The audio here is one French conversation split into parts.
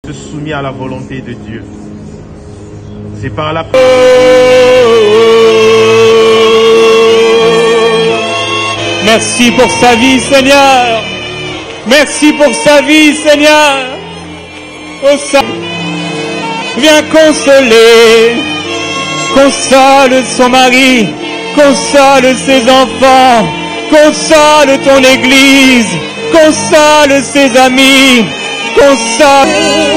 soumis à la volonté de Dieu. C'est par la... Merci pour sa vie, Seigneur. Merci pour sa vie, Seigneur. Oh, ça viens consoler. Console son mari. Console ses enfants. Console ton église. Console ses amis. Console.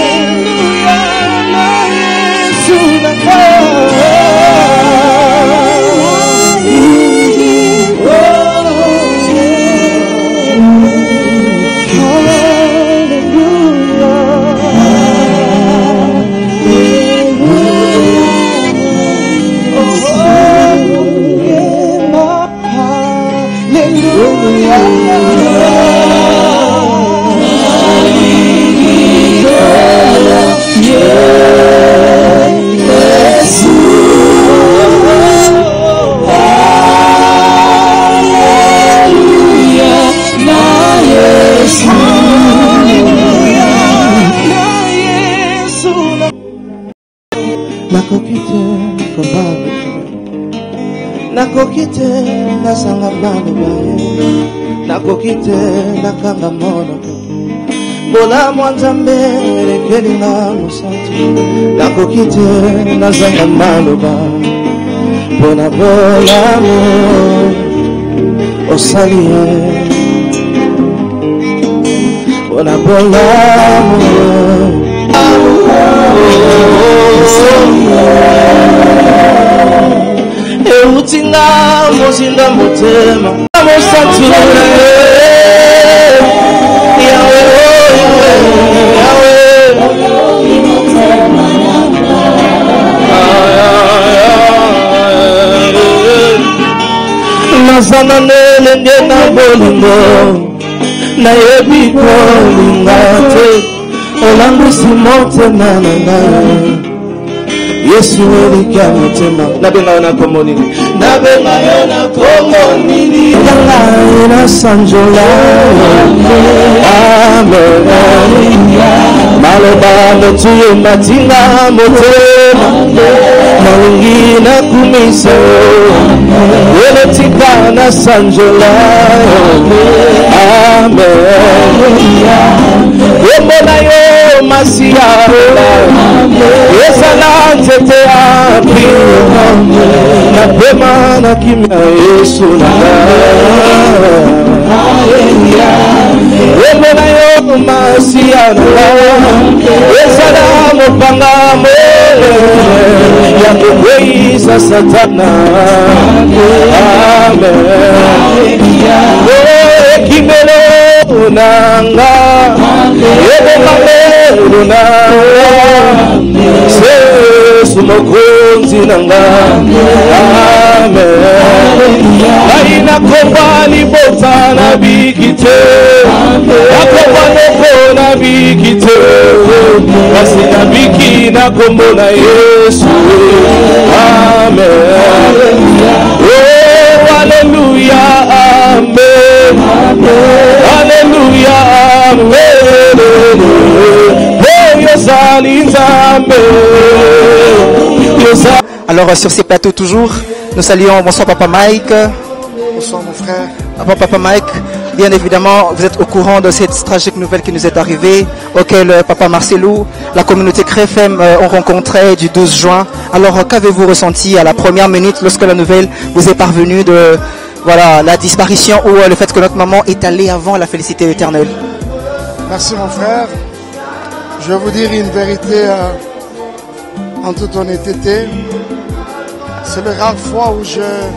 Nakokite nasanga bana bae nakokite nakanga mono bola mwanzambe rekeli na musantu nakokite nasanga maloba bona bola mo osalie bona bola mo Eutinga mozinda motema mosantura Yahweh Nazana nele ngena bolingo na yebiko lingate olambisi motema nanga Yesu elika motema nabenga na komonini nabenga na komonini na sanjola amen maloba motuye matinga motema malingi na kumisa eletika na sanjola amen yomona yo masia yesala tete api na pema na kimya Yesu nanga yomona yo masia yesala mopanga mwele ya kukweza satana amen kimelo nanga yebomamelo nanga sesu mokonzi nanga amen aina kopani bota na bikite akopani na bikite kasi na biki na kombo na Yesu amen oh hallelujah amen hallelujah amen Alors sur ces plateaux toujours, nous saluons, bonsoir Papa Mike. Bonsoir mon frère. Papa Mike, bien évidemment, vous êtes au courant de cette tragique nouvelle qui nous est arrivée, auquel Papa Marcelou, la communauté CREFM ont rencontré du 12 juin. Alors qu'avez-vous ressenti à la première minute lorsque la nouvelle vous est parvenue de voilà, la disparition ou le fait que notre maman est allée avant la félicité éternelle? Merci mon frère. Je vais vous dire une vérité en toute honnêteté. C'est la rare fois où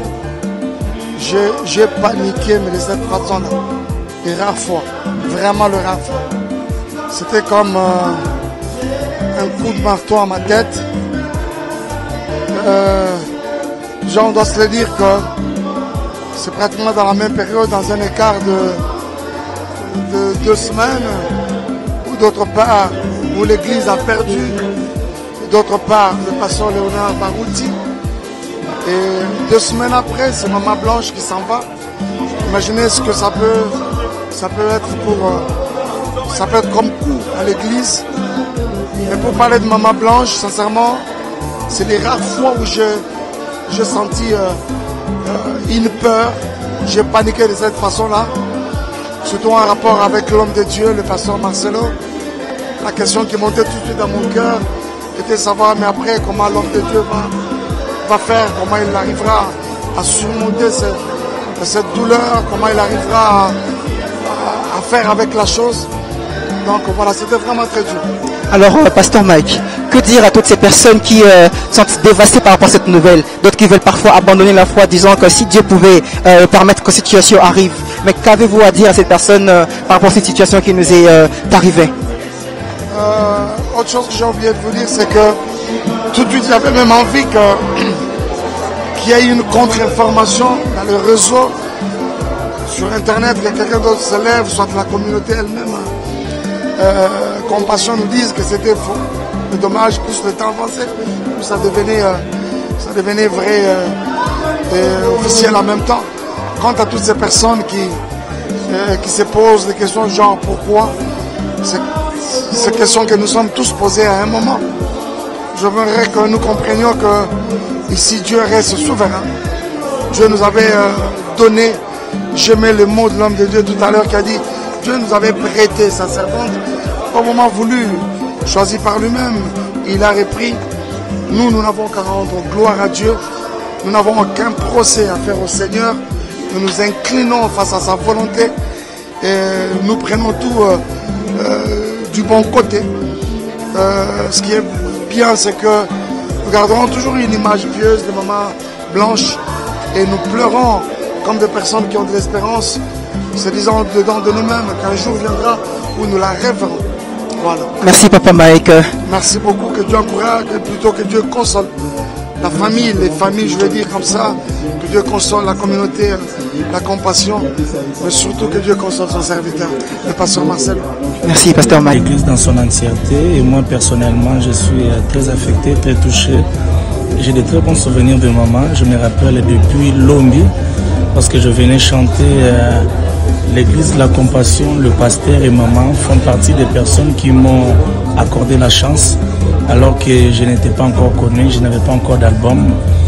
j'ai paniqué, mais de cette façon-là. Les rares fois. Vraiment le rare fois. C'était comme un coup de marteau à ma tête. On doit se le dire que c'est pratiquement dans la même période, dans un écart de 2 semaines, ou d'autre part, où l'église a perdu, d'autre part, le pasteur Léonard Barouti. Et 2 semaines après, c'est Maman Blanche qui s'en va. Imaginez ce que ça peut être pour... ça peut être comme coup à l'église. Mais pour parler de Maman Blanche, sincèrement, c'est les rares fois où j'ai senti une peur. J'ai paniqué de cette façon-là. Surtout en rapport avec l'homme de Dieu, le pasteur Marcelo. La question qui montait tout de suite dans mon cœur était de savoir, mais après, comment l'homme de Dieu va faire, comment il arrivera à surmonter cette douleur, comment il arrivera à faire avec la chose. Donc voilà, c'était vraiment très dur. Alors, pasteur Mike, que dire à toutes ces personnes qui sont dévastées par rapport à cette nouvelle, d'autres qui veulent parfois abandonner la foi, disant que si Dieu pouvait permettre que cette situation arrive, mais qu'avez-vous à dire à ces personnes par rapport à cette situation qui nous est arrivée? Autre chose que j'ai oublié de vous dire, c'est que tout de suite, j'avais même envie qu'il y ait une contre-information dans le réseau, sur Internet, que quelqu'un d'autre se lève, soit la communauté elle-même. Compassion nous dise que c'était faux. C'est dommage, plus le temps avançait, plus ça devenait vrai et officiel en même temps. Quant à toutes ces personnes qui se posent des questions genre pourquoi, c'est une question que nous sommes tous posées à un moment. Je voudrais que nous comprenions que ici Dieu reste souverain. Dieu nous avait donné, j'aimais le mot de l'homme de Dieu tout à l'heure qui a dit Dieu nous avait prêté sa servante au moment voulu, choisi par lui-même. Il a repris. Nous n'avons qu'à rendre gloire à Dieu. Nous n'avons aucun procès à faire au Seigneur. Nous nous inclinons face à sa volonté et nous prenons tout du bon côté. Ce qui est bien, c'est que nous garderons toujours une image pieuse de Maman Blanche et nous pleurons comme des personnes qui ont de l'espérance, se disant dedans de nous-mêmes qu'un jour viendra où nous la rêverons. Voilà. Merci Papa Mike. Merci beaucoup, que Dieu encourage, plutôt que Dieu console la famille, les familles, je vais dire comme ça, que Dieu console la communauté, la compassion, mais surtout que Dieu console son serviteur, le pasteur Marcel. Merci pasteur Mike. L'église dans son entièreté, et moi personnellement je suis très affecté, très touché. J'ai de très bons souvenirs de maman, je me rappelle depuis Lombi, parce que je venais chanter l'église de la compassion, le pasteur et maman font partie des personnes qui m'ont accordé la chance, alors que je n'étais pas encore connu, je n'avais pas encore d'album.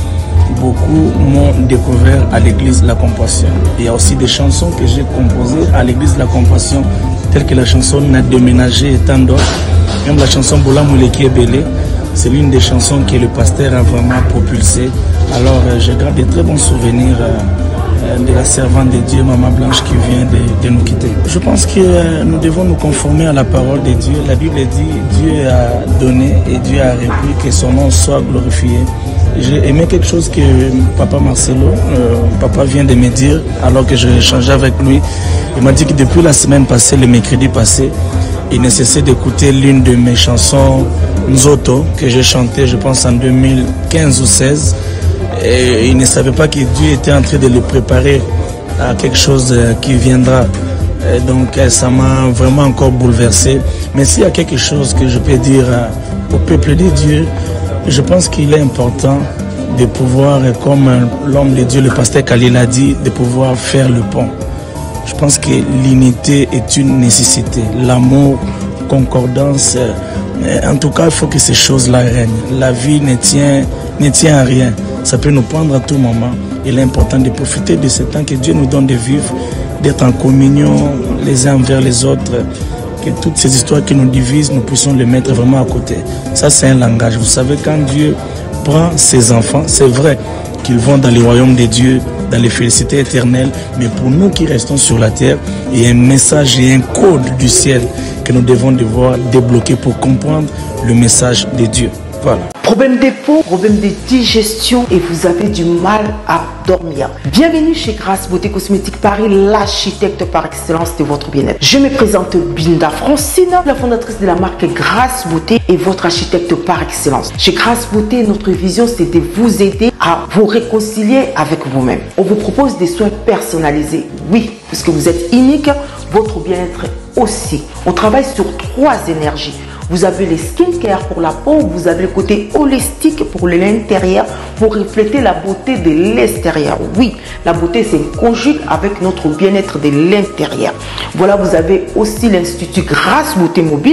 Beaucoup m'ont découvert à l'église de la compassion. Il y a aussi des chansons que j'ai composées à l'église de la compassion, telles que la chanson N'a déménagé et tant d'autres. Même la chanson Bola Mouleki Ebele, c'est l'une des chansons que le pasteur a vraiment propulsée. Alors je garde de très bons souvenirs de la servante de Dieu, Maman Blanche, qui vient de nous quitter. Je pense que nous devons nous conformer à la parole de Dieu. La Bible dit Dieu a donné et Dieu a repris, que son nom soit glorifié. J'ai aimé quelque chose que Papa Marcelo, Papa vient de me dire alors que je échangeais avec lui. Il m'a dit que depuis la semaine passée, le mercredi passé, il ne cessait d'écouter l'une de mes chansons Nzoto que j'ai chantée, je pense en 2015 ou 2016. Et il ne savait pas que Dieu était en train de le préparer à quelque chose qui viendra. Et donc ça m'a vraiment encore bouleversé. Mais s'il y a quelque chose que je peux dire au peuple de Dieu, je pense qu'il est important de pouvoir, comme l'homme de Dieu, le pasteur Khalil a dit, de pouvoir faire le pont. Je pense que l'unité est une nécessité. L'amour, concordance, en tout cas, il faut que ces choses-là règnent. La vie ne tient à rien. Ça peut nous prendre à tout moment. Il est important de profiter de ce temps que Dieu nous donne de vivre, d'être en communion les uns envers les autres, que toutes ces histoires qui nous divisent, nous puissions les mettre vraiment à côté. Ça, c'est un langage. Vous savez, quand Dieu prend ses enfants, c'est vrai qu'ils vont dans le royaume de Dieu, dans les félicités éternelles, mais pour nous qui restons sur la terre, il y a un message et un code du ciel que nous devons devoir débloquer pour comprendre le message de Dieu. Voilà. Problème de peau, problème de digestion et vous avez du mal à dormir. Bienvenue chez Grâce Beauté Cosmétique Paris, l'architecte par excellence de votre bien-être. Je me présente Binda Francine, la fondatrice de la marque Grâce Beauté et votre architecte par excellence. Chez Grâce Beauté, notre vision c'est de vous aider à vous réconcilier avec vous-même. On vous propose des soins personnalisés, oui, puisque vous êtes unique, votre bien-être aussi. On travaille sur 3 énergies. Vous avez les skincare pour la peau, vous avez le côté holistique pour l'intérieur, pour refléter la beauté de l'extérieur. Oui, la beauté c'est conjugue avec notre bien-être de l'intérieur. Voilà, vous avez aussi l'Institut Grâce Beauté Mobile.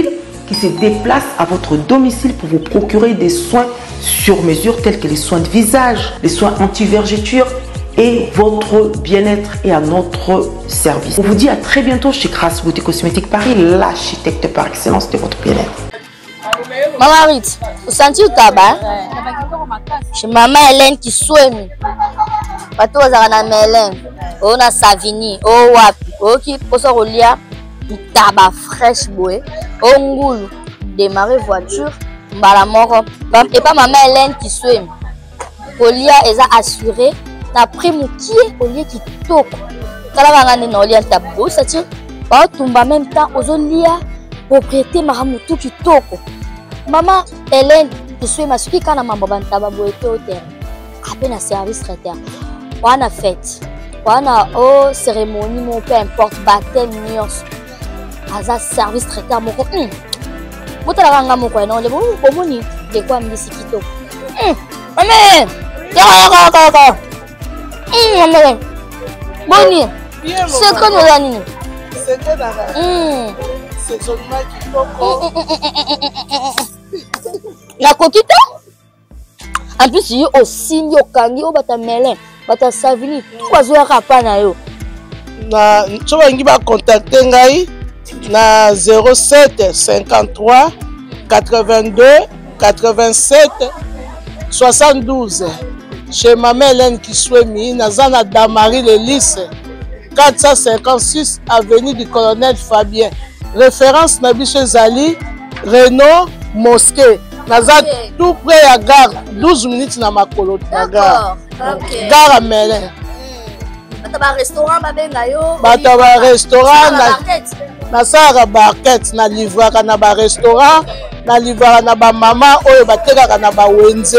qui se déplacent à votre domicile pour vous procurer des soins sur mesure tels que les soins de visage, les soins anti-vergetures et votre bien-être est à notre service. On vous dit à très bientôt chez Grasse Beauté Cosmétique Paris, l'architecte par excellence de votre bien-être. Maman Rit, vous sentez le tabac? Chez Maman Hélène qui souhaite. Pato Zana Hélène, on a Savini, oh wapi, oh qui pose au lia, tabac fraîche boé, oh ngoulou, démarrer voiture, mbalamoro, et pas Maman Hélène qui souhaite. Au lia, elle a assuré. Na pris mon pied au lieu qui toque. Quand on a un lien tabou, ça tient. Pas tomber en même temps aux lia propriété maramutu qui toque. Maman Hélène, je suis ma suki quand maman ban tabou était au terrain. À peine à service traiteur. On a fête. On a cérémonie, mon peu importe baptême, nios. Asa service traiteur mon co. Moi t'as la ranga mon coin non le bon moni de quoi me dit qui toque. Amen. Boni, c'est quoi nous l'année? C'est que c'est seulement qui la coquille. En plus, il y a aussi au kangi, au batamelin, batasavini, tout va jouer à rapana yo. Na tu vas contacter ngai na 07 53 82 87 72. Chez Maman Hélène qui souhaite Nazana Damari le lycée 456 avenue du colonel Fabien. Référence Nabi chez Zali, Renault, Mosquée. Nazan tout près à gare, 12 minutes na Makolo. Gare à Mélène. Bataba restaurant, Bataba restaurant, na Sara Barquette, na livraka na ba restaurant, na livraka na ba maman, oyo bateka na ba wenze.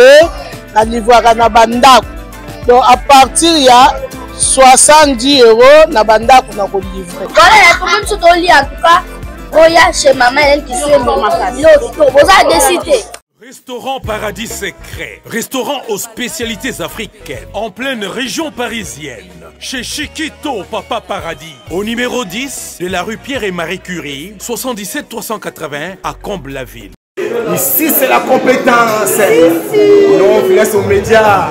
Donc à partir il y a 70 € na banda pour nous livrer. Voilà, tout le monde se lit en tout cas. Oya chez Maman Hélène qui suit maman. Vous avez décidé. Restaurant Paradis Secret, restaurant aux spécialités africaines, en pleine région parisienne, chez Chiquito Papa Paradis, au numéro 10 de la rue Pierre et Marie Curie, 77 380 à Comble-la-Ville. Ici, c'est la compétence. Non, on laisse aux médias.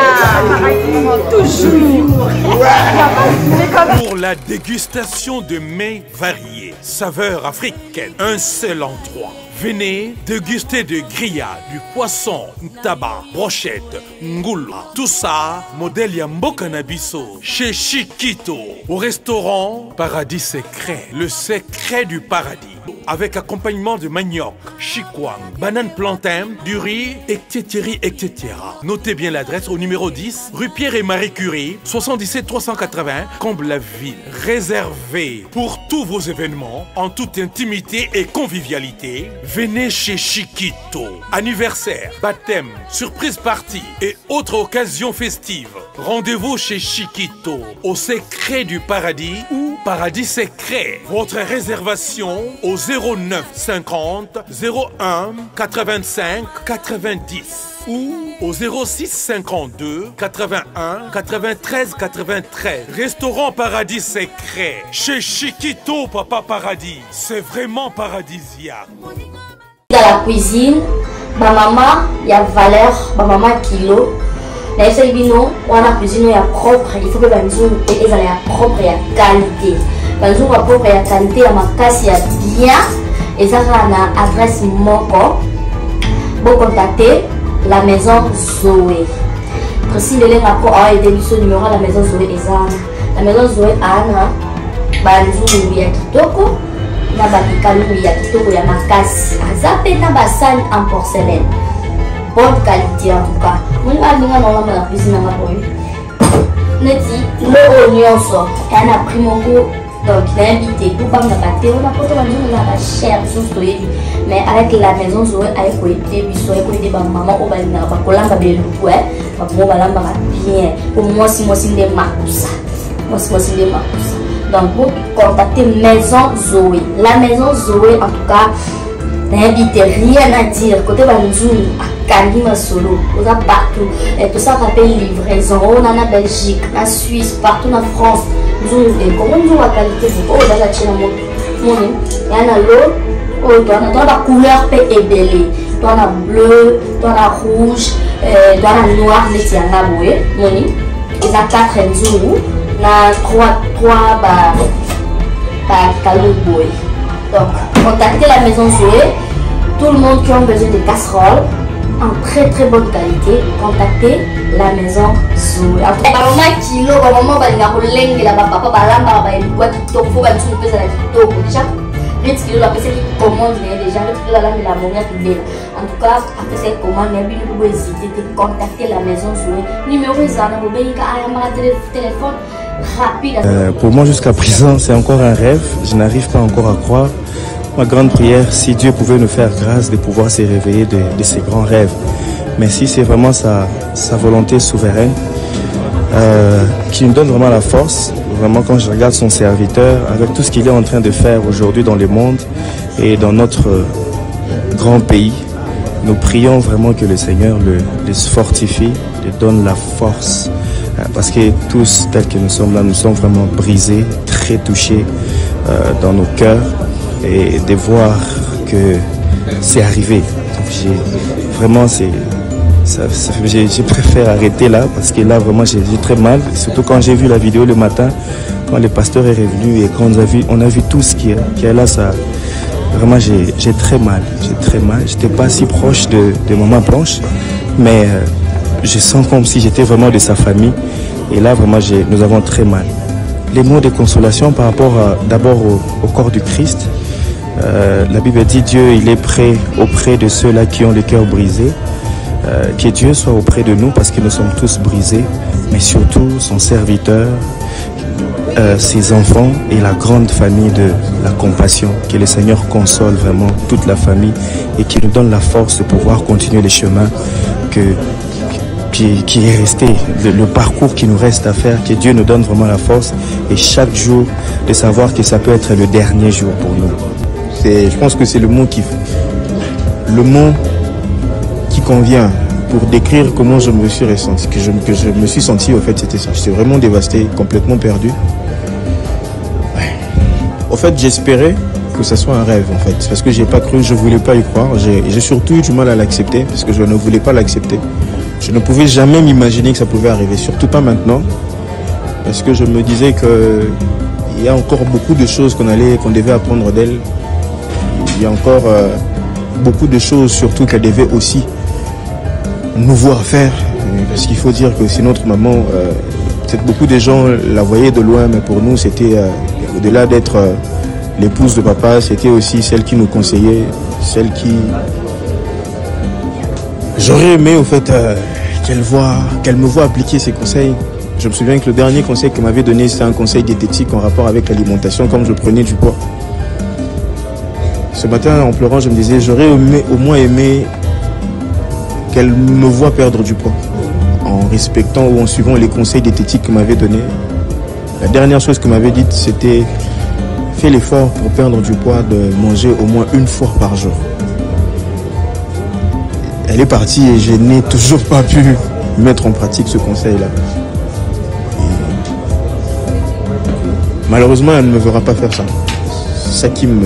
Toujours. Pour la dégustation de mets variés, saveurs africaines, un seul endroit. Venez déguster de grillades, du poisson, tabac, brochette, ngoula. Tout ça, modèle Yambo Canabiso, chez Chiquito, au restaurant Paradis Secret, le secret du paradis. Avec accompagnement de manioc, chikwang, banane plantain, du riz, etc. Notez bien l'adresse au numéro 10, rue Pierre et Marie Curie, 77 380, Comble-la-Ville. Réservé pour tous vos événements, en toute intimité et convivialité. Venez chez Chiquito. Anniversaire, baptême, surprise party et autres occasions festives. Rendez-vous chez Chiquito, au secret du paradis ou Paradis Secret. Votre réservation au 09 50 01 85 90 ou au 06 52 81 93 93. Restaurant Paradis Secret chez Chiquito Papa Paradis. C'est vraiment paradisiaque. Dans la cuisine, ma maman, il y a valeur, ma maman kilo. Mais c'est bino, on a cuisine il y a propre, il faut que la maison est propre et à qualité. La maison est propre et à qualité, la macasse est bien. Et ça a une adresse moko. Vous contactez la maison Zoé. Précis le lien encore a été mis sur le numéro de la maison Zoé Ezana. La maison Zoé Anna, banzu ya kitoko, na bakikalu ya kitoko ya makasi. Azape na basani en porcelaine. Bonne qualité en tout cas. Nous allons dans la cuisine à ma boue. Neti, le oignon sort. Elle a pris mon goût. Donc, il a invité tout comme la pâté. On a porté la maison, on a la chair, mais avec la maison, on a été maman, on a été bien. Pour moi, si moi, c'est des marques. Donc, vous contactez Maison Zoé. La Maison Zoé, en tout cas, n'invitez rien à dire. Côté Banzouni, à Kalima Solo, on a partout. Et tout ça rappelle livraison. On en a Belgique, en Suisse, partout en France. Nous avons qualité de l'eau. Il y a l'eau, Oh, toi, on a la couleur ébellée. Toi, on a bleu, toi, on a rouge, toi, on a noir, les tiens, on a boué. Moni. Il y a 4 jours. On a 3 calou boué. Donc, contactez la maison Zoé. Tout le monde qui a besoin de casseroles en très très bonne qualité, contactez la maison Zoé. En tout cas, maman kilo, maman va venir pour l'engue là, papa va l'amba va une boîte qui tombe, faut va tout peser la kilo déjà. Vite kilo la personne qui commande déjà, vite kilo la la monia qui belle. En tout cas, après cette commande, il y a bien vous hésiter de contacter la maison Zoé. Numéro zana, vous pouvez aller téléphone rapide. Pour moi jusqu'à présent, c'est encore un rêve. Je n'arrive pas encore à croire. Ma grande prière, si Dieu pouvait nous faire grâce de pouvoir se réveiller de ces grands rêves. Mais si c'est vraiment sa volonté souveraine qui nous donne vraiment la force, vraiment quand je regarde son serviteur, avec tout ce qu'il est en train de faire aujourd'hui dans le monde et dans notre grand pays, nous prions vraiment que le Seigneur les fortifie, les donne la force. Parce que tous, tels que nous sommes là, nous sommes vraiment brisés, très touchés dans nos cœurs. Et de voir que c'est arrivé. Vraiment, je préfère arrêter là parce que là, vraiment, j'ai très mal. Surtout quand j'ai vu la vidéo le matin, quand le pasteur est revenu et quand on a vu tout ce qui est là, ça, vraiment, j'ai très mal. J'ai très mal. Je n'étais pas si proche de Maman Blanche, mais je sens comme si j'étais vraiment de sa famille. Et là, vraiment, nous avons très mal. Les mots de consolation par rapport d'abord au corps du Christ. La Bible dit Dieu, il est prêt auprès de ceux-là qui ont le cœur brisé. Que Dieu soit auprès de nous parce que nous sommes tous brisés, mais surtout son serviteur, ses enfants et la grande famille de la compassion. Que le Seigneur console vraiment toute la famille et qu'il nous donne la force de pouvoir continuer les chemins qui est resté, le parcours qui nous reste à faire. Que Dieu nous donne vraiment la force et chaque jour de savoir que ça peut être le dernier jour pour nous. Je pense que c'est le mot qui convient pour décrire comment je me suis ressenti, que je me suis senti. Au fait, c'était ça. J'étais vraiment dévasté, complètement perdu. Ouais. Au fait, j'espérais que ça soit un rêve, en fait, parce que j'ai pas cru, je voulais pas y croire. J'ai surtout eu du mal à l'accepter parce que je ne voulais pas l'accepter. Je ne pouvais jamais m'imaginer que ça pouvait arriver, surtout pas maintenant, parce que je me disais que il y a encore beaucoup de choses qu'on devait apprendre d'elle. Il y a encore beaucoup de choses, surtout qu'elle devait aussi nous voir faire. Parce qu'il faut dire que c'est notre maman. Peut-être beaucoup de gens la voyaient de loin, mais pour nous, c'était au-delà d'être l'épouse de papa, c'était aussi celle qui nous conseillait, celle qui... J'aurais aimé, au fait, qu'elle me voie appliquer ses conseils. Je me souviens que le dernier conseil qu'elle m'avait donné, c'était un conseil diététique en rapport avec l'alimentation, comme je prenais du poids. Ce matin, en pleurant, je me disais, j'aurais au moins aimé qu'elle me voie perdre du poids, en respectant ou en suivant les conseils diététiques qu'elle m'avait donnés. La dernière chose qu'elle m'avait dite, c'était, fais l'effort pour perdre du poids, de manger au moins une fois par jour. Elle est partie et je n'ai toujours pas pu mettre en pratique ce conseil-là. Malheureusement, elle ne me verra pas faire ça. C'est ça qui me...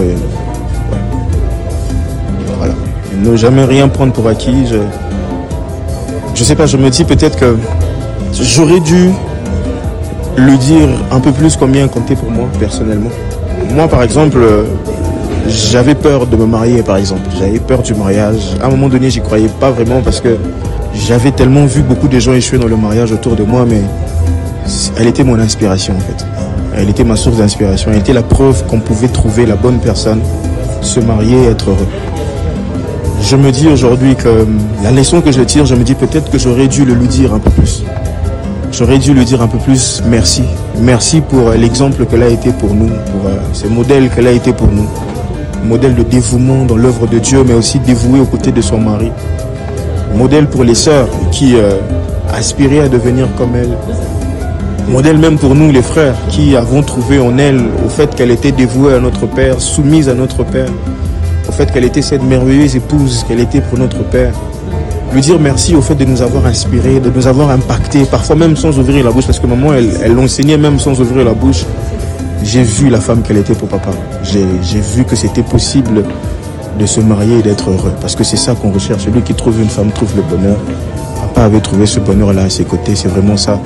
Voilà. Ne jamais rien prendre pour acquis. Je sais pas, je me dis peut-être que j'aurais dû lui dire un peu plus combien comptait pour moi, personnellement. Moi, par exemple, j'avais peur de me marier, par exemple. J'avais peur du mariage. À un moment donné, j'y croyais pas vraiment parce que j'avais tellement vu beaucoup de gens échouer dans le mariage autour de moi, mais elle était mon inspiration, en fait. Elle était ma source d'inspiration. Elle était la preuve qu'on pouvait trouver la bonne personne, se marier et être heureux. Je me dis aujourd'hui que la leçon que je tire, je me dis peut-être que j'aurais dû le lui dire un peu plus. J'aurais dû lui dire un peu plus merci. Merci pour l'exemple qu'elle a été pour nous, pour ce modèle qu'elle a été pour nous. Modèle de dévouement dans l'œuvre de Dieu, mais aussi dévoué aux côtés de son mari. Modèle pour les sœurs qui aspiraient à devenir comme elle. Modèle même pour nous les frères qui avons trouvé en elle au fait qu'elle était dévouée à notre Père, soumise à notre Père. Au fait qu'elle était cette merveilleuse épouse qu'elle était pour notre Père. Lui dire merci au fait de nous avoir inspirés, de nous avoir impactés, parfois même sans ouvrir la bouche, parce que maman, elle l'enseignait même sans ouvrir la bouche. J'ai vu la femme qu'elle était pour papa. J'ai vu que c'était possible de se marier et d'être heureux. Parce que c'est ça qu'on recherche. Celui qui trouve une femme trouve le bonheur. Papa avait trouvé ce bonheur-là à ses côtés. C'est vraiment ça.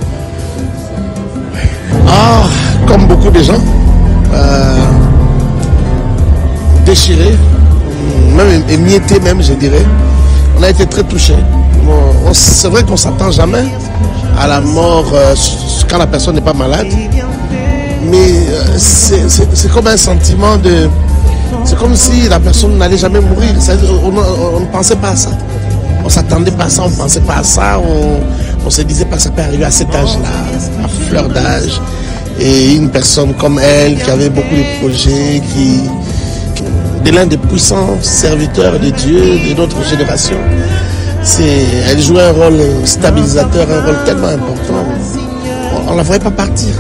Ah, comme beaucoup de gens, déchirés, même émiettés même, je dirais. On a été très touchés. Bon, c'est vrai qu'on ne s'attend jamais à la mort quand la personne n'est pas malade. Mais c'est comme un sentiment de... C'est comme si la personne n'allait jamais mourir. On ne pensait pas à ça. On ne s'attendait pas à ça, on ne pensait pas à ça. On se disait pas que ça peut arriver à cet âge-là, à fleur d'âge. Et une personne comme elle, qui avait beaucoup de projets, de l'un des puissants serviteurs de Dieu, de notre génération, elle jouait un rôle stabilisateur, un rôle tellement important. On ne la voyait pas partir.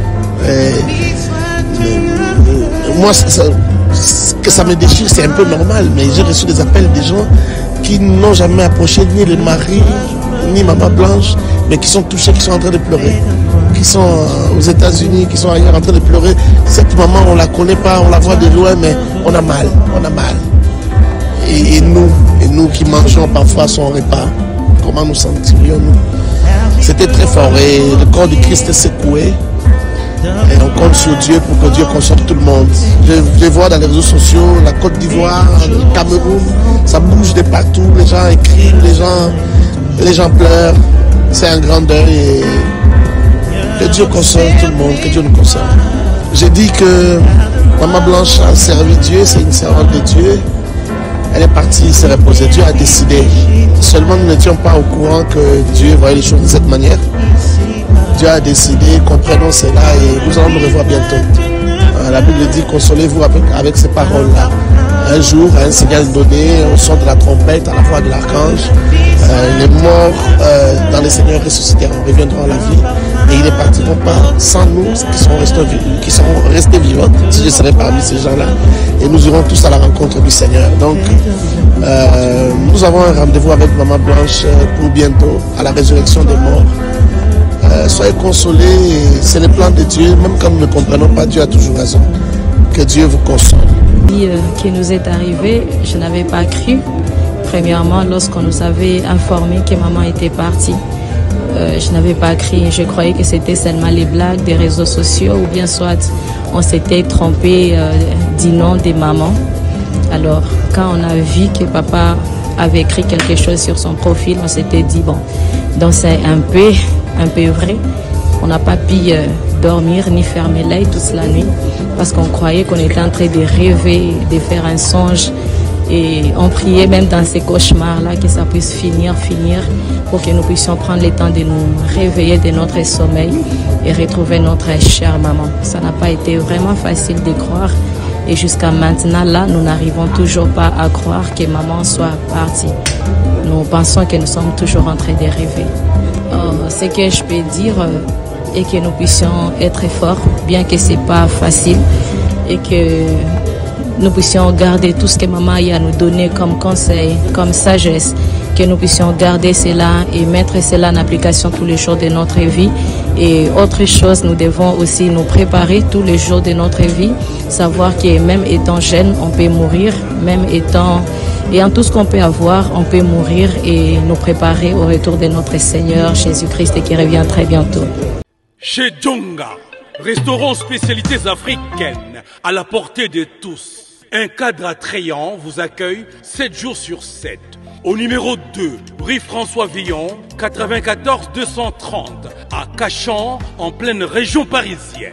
Moi, que ça me déchire, c'est un peu normal, mais j'ai reçu des appels des gens qui n'ont jamais approché ni le mari, ni Maman Blanche, mais qui sont touchés, qui sont en train de pleurer, qui sont aux États-Unis, qui sont ailleurs en train de pleurer. Cette maman, on ne la connaît pas, on la voit de loin, mais on a mal, on a mal. Et nous qui mangeons parfois son repas, comment nous sentirions-nous? C'était très fort et le corps du Christ est secoué. Et on compte sur Dieu pour que Dieu console tout le monde. Je vois dans les réseaux sociaux, la Côte d'Ivoire, le Cameroun, ça bouge de partout, les gens écrivent, les gens pleurent. C'est un grand deuil et que Dieu console tout le monde, que Dieu nous console. J'ai dit que Maman Blanche a servi Dieu, c'est une servante de Dieu. Elle est partie se reposer. Dieu a décidé. Seulement nous n'étions pas au courant que Dieu voyait les choses de cette manière. Dieu a décidé, comprenons cela et nous allons nous revoir bientôt. La Bible dit, consolez-vous avec ces paroles-là. Un jour, un signal donné, au son de la trompette, à la voix de l'archange, les morts dans le Seigneur ressusciteront, reviendront à la vie. Et ils ne partiront pas sans nous, qui seront restés vivants, si je serai parmi ces gens-là. Et nous irons tous à la rencontre du Seigneur. Donc, nous avons un rendez-vous avec Maman Blanche pour bientôt, à la résurrection des morts. Soyez consolés, c'est le plan de Dieu, même quand nous ne comprenons pas, Dieu a toujours raison. Que Dieu vous console. Qui nous est arrivé, je n'avais pas cru. Premièrement, lorsqu'on nous avait informé que maman était partie, je n'avais pas cru. Je croyais que c'était seulement les blagues des réseaux sociaux ou bien soit on s'était trompé du nom de maman. Alors, quand on a vu que papa avait écrit quelque chose sur son profil, on s'était dit, bon, donc c'est un peu vrai. On n'a pas pu dormir ni fermer l'œil toute la nuit parce qu'on croyait qu'on était en train de rêver, de faire un songe. Et on priait même dans ces cauchemars-là que ça puisse finir pour que nous puissions prendre le temps de nous réveiller de notre sommeil et retrouver notre chère maman. Ça n'a pas été vraiment facile de croire. Et jusqu'à maintenant, là, nous n'arrivons toujours pas à croire que maman soit partie. Nous pensons que nous sommes toujours en train de rêver. Ce que je peux dire est que nous puissions être forts, bien que ce n'est pas facile, et que nous puissions garder tout ce que maman a à nous donner comme conseil, comme sagesse, que nous puissions garder cela et mettre cela en application tous les jours de notre vie. Et autre chose, nous devons aussi nous préparer tous les jours de notre vie, savoir que même étant jeune, on peut mourir, même ayant tout ce qu'on peut avoir, on peut mourir et nous préparer au retour de notre Seigneur Jésus-Christ qui revient très bientôt. Chez Djonga, restaurant spécialités africaines à la portée de tous. Un cadre attrayant vous accueille 7 jours sur 7. Au numéro 2, rue François Villon, 94 230, à Cachan, en pleine région parisienne.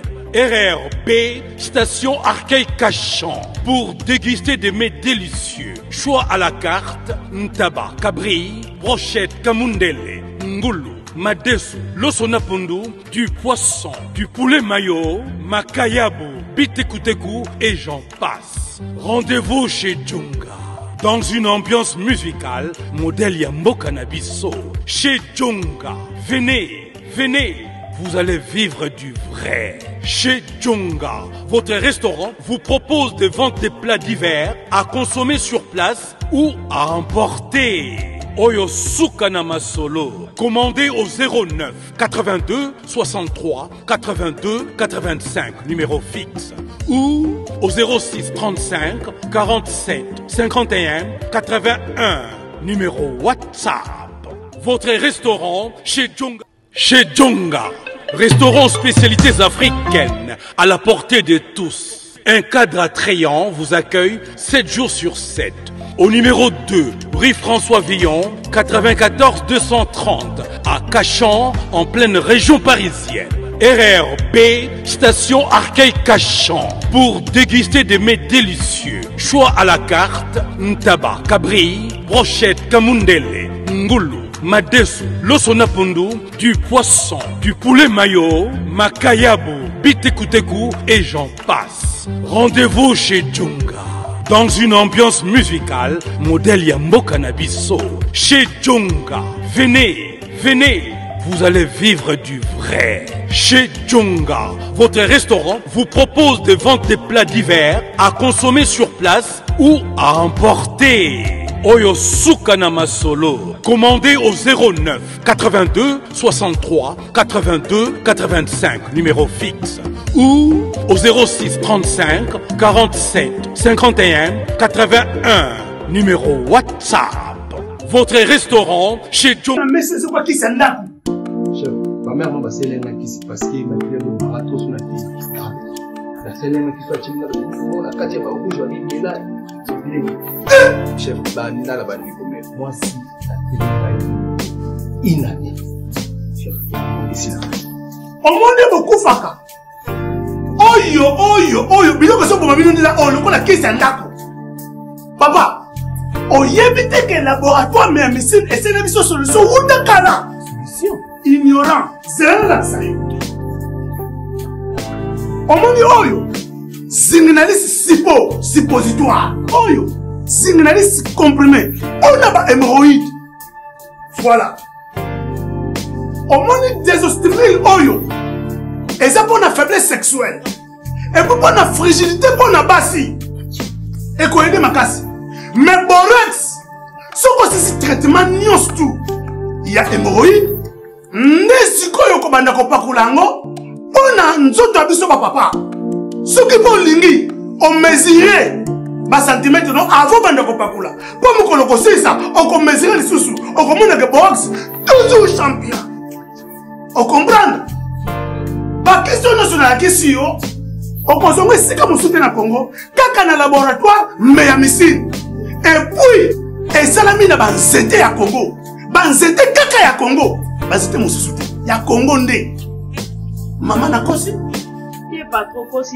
RRB, station Arcueil-Cachan, pour déguster des mets délicieux. Choix à la carte, ntaba, cabri, brochette, kamundele, ngoulou, madesu, losonapundu, du poisson, du poulet mayo, makayabu, bitekuteku et j'en passe. Rendez-vous chez Djonga. Dans une ambiance musicale, modèle Yambo Cannabiso. Chez Djonga. Venez, vous allez vivre du vrai. Chez Djonga, votre restaurant vous propose de vendre des plats divers à consommer sur place ou à emporter. Oyo Sukana Masolo. Commandez au 09 82 63 82 85, numéro fixe. Ou au 06 35 47 51 81, numéro WhatsApp. Votre restaurant chez Djonga. Chez Djonga, restaurant spécialités africaines à la portée de tous. Un cadre attrayant vous accueille 7 jours sur 7. Au numéro 2, rue François Villon, 94 230, à Cachan, en pleine région parisienne. RRB, station Arcueil-Cachan, pour déguster des mets délicieux. Choix à la carte, ntaba, cabri, brochette, kamundele, ngulu, madesu, losonapundu, du poisson, du poulet mayo, makayabu, bitekuteku et j'en passe. Rendez-vous chez Djonga. Dans une ambiance musicale, modèle Yambo Cannabiso. Chez Djonga. Venez, venez, vous allez vivre du vrai. Chez Djonga, votre restaurant vous propose de vendre des plats divers à consommer sur place ou à emporter. Oyo Sukana Masolo. Commandez au 09 82 63 82 85, numéro fixe. Ou au 06 35 47 51 81, numéro WhatsApp. Votre restaurant chez John. Mais c'est quoi qui s'en a? Chef, ma mère m'a passé l'un qui s'est passé, m'a dit que ma tous n'a pas. La seule qui soit timide, on a quatre fois où je vais là. Chef, banina la banni comme moi si ça fait inane. Chef, ici là. On m'a beaucoup faka. Oyo, biloko so boma bino ndila oyo kola kesi ndako. Papa, oyebite que laboratoire mais médecine et c'est une solution ou de kala. Solution ignorant, c'est la sayo. Omoni oyo. Signaliste sipo, suppositoire. Oyo, signaliste comprimé. On a pas hémorroïde. Voilà. Omoni désostimule oyo. Et ça pour la faiblesse sexuelle. Et pour la fragilité pour la bassi. Et qu'on aide ma casse. Mais borex, ce que c'est traitement nios tout. Il y a hémorroïde. Nesiko yoko banda ko pakulango. On a nzoto abiso papa. Ce qui pour lingi, on mesurait bas centimètre non avant banda ko pakula. Pour me koloko c'est ça, on ko mesurer les sous. On commande que box toujours champion. On comprend? Pas question nationale question. On consomme ici comme soutien na Congo, kaka na laboratoire mais ya missile. Et puis, et salami na banzete ya Congo. Banzete kaka ya Congo. Banzete mon soutien. Ya Congo ndé. Maman na kosi? Il est pas trop kosi.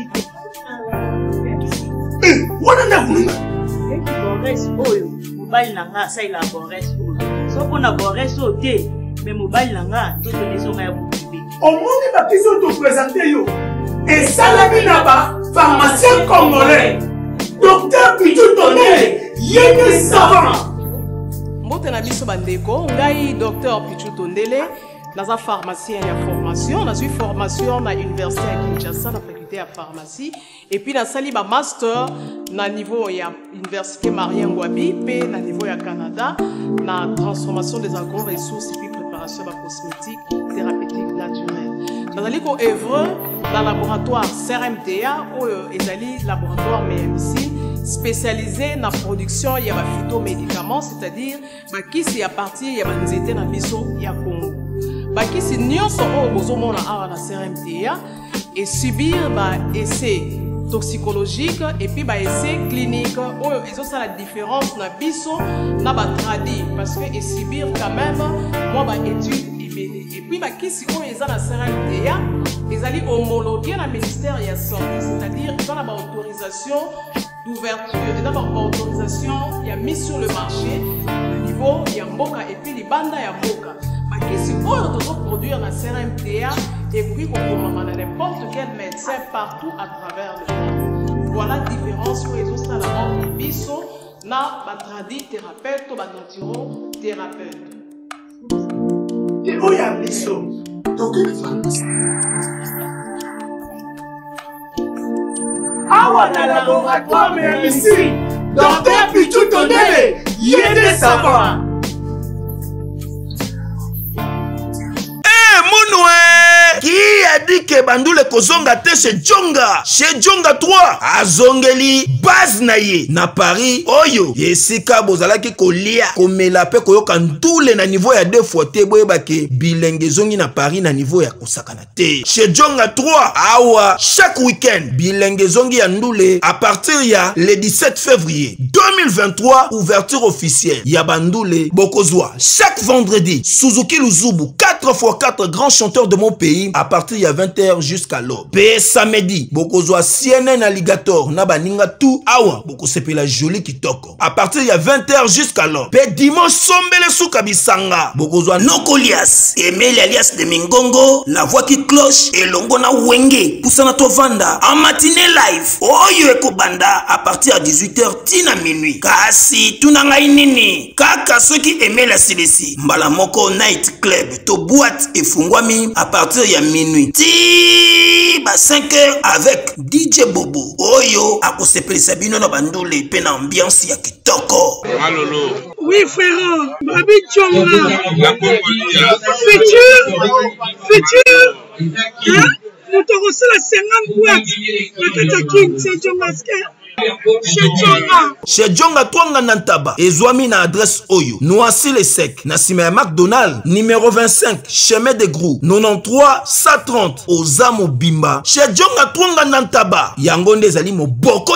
Wana na kununga. Bores oyo, mobile nanga sa ila bores oyo. So pona bores o te, mais mobile nanga to donner son ya bubi. Au monde ba question te présenter yo. Et salami na ba pharmacien congolais. Docteur Pichu Tondele, yene savant. Mbote na biso bandeko, ngai docteur Pichu Tondele, naza pharmacien ya formation, na suis formation na université à Kinshasa na faculté à pharmacie et puis na sali ba master na niveau ya université Marien Ngouabi pe na niveau ya Canada na transformation des agro-ressources et puis préparation de cosmétiques thérapeutiques naturelles. Nazali ko œuvre dans le laboratoire CRMTA ou ezali laboratoire MMC spécialisé dans la production de phytomédicaments, c'est-à-dire qui à partir de nzete na biso ya Congo. Bakisi nyonso o bozomona awa na CRMTA et subir essais toxicologiques et puis essais cliniques oyo ça la différence na biso na ba tradi parce que et subir quand même moi étude et puis bakisi oyo eza na CRMTA ezali homologué na ministère ya santé, c'est-à-dire ils ont la autorisation d'ouverture et d'abord autorisation il y a mis sur le marché au niveau ya mboka et puis libanda ya mboka. Bakisi oyo doit produire na CRMTA et puis qu'on n'importe quel médecin partout à travers le monde. Voilà la différence pour les autres là entre biso na batradi thérapeute ou naturo thérapeute. Et où y a biso? Awa na laboratoire mais ici, docteur Pichu Tondele, yene savant. bandule kozonga te chez Djonga. Chez Djonga 3 azongeli base na ye na Paris oyo esika bozalaki kolia komela pe koyoka ndule na niveau ya 2 fois te boyebake bilenge zongi na Paris na niveau ya kosakana te. Chez Djonga 3 awa chaque week-end bilenge zongi ya ndule à partir ya le 17 février 2023 ouverture officielle ya bandule bokozwa chaque vendredi Suzuki Luzubu 4x4 grands chanteurs de mon pays à partir ya 20h jusqu'à l'aube. Pe samedi bokozwa CNN Alligator na baninga tout awa bokosepela joli kitoko à partir ya 20h jusqu'à l'aube. Pe dimanche sombele suka bisanga bokozwa Nokolias Emile alias de Mingongo la voix qui cloche elongo na wenge pusana tovanda en matinée live oyo ekobanda à partir à 18h tina minuit. Kasi tunangai nini kaka soki Emile Silesi mbala moko night club to boîte efungwami à partir ya minuit ti ba 5h avec DJ Bobo oyo akosepelisa bino na bandule pe na ambiance ya kitoko. Malolo. Oui frère, Babi Djonga. Futur. Hein? Nous te recevons la 50 boîtes. La King, c'est Djonga. Chez Djonga Twanga Nantaba ezwami na adresse oyo Noisy le Sec na sima ya McDonald numéro 25 chemin de Grou 93 130 Ozamo Bimba. Chez Djonga Twanga Nantaba yango nde ezali moboko